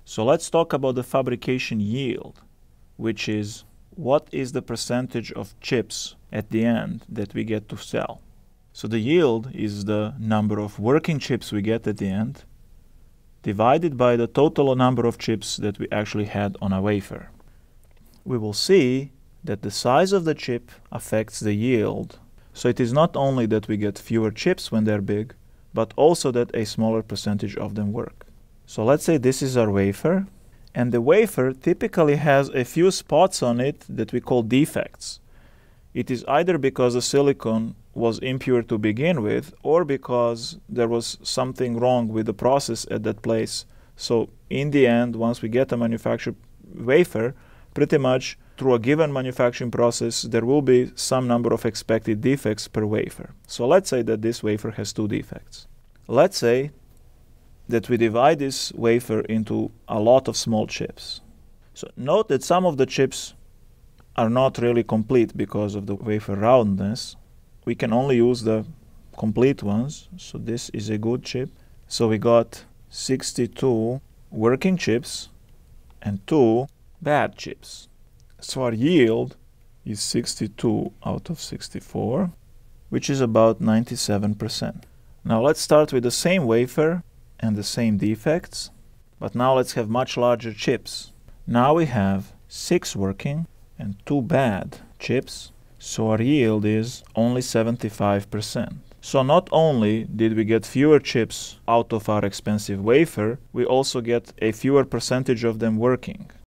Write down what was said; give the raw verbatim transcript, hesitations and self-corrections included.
So let's talk about the fabrication yield, which is what is the percentage of chips at the end that we get to sell. So the yield is the number of working chips we get at the end divided by the total number of chips that we actually had on a wafer. We will see that the size of the chip affects the yield. So it is not only that we get fewer chips when they're big, but also that a smaller percentage of them work. So let's say this is our wafer, and the wafer typically has a few spots on it that we call defects. It is either because the silicon was impure to begin with, or because there was something wrong with the process at that place. So in the end, once we get a manufactured wafer, pretty much through a given manufacturing process, there will be some number of expected defects per wafer. So let's say that this wafer has two defects. Let's say that we divide this wafer into a lot of small chips. So note that some of the chips are not really complete because of the wafer roundness. We can only use the complete ones. So this is a good chip. So we got sixty-two working chips and two bad chips. So our yield is sixty-two out of sixty-four, which is about ninety-seven percent. Now let's start with the same wafer and the same defects, but now let's have much larger chips. Now we have six working and two bad chips, so our yield is only seventy-five percent. So not only did we get fewer chips out of our expensive wafer, we also get a fewer percentage of them working.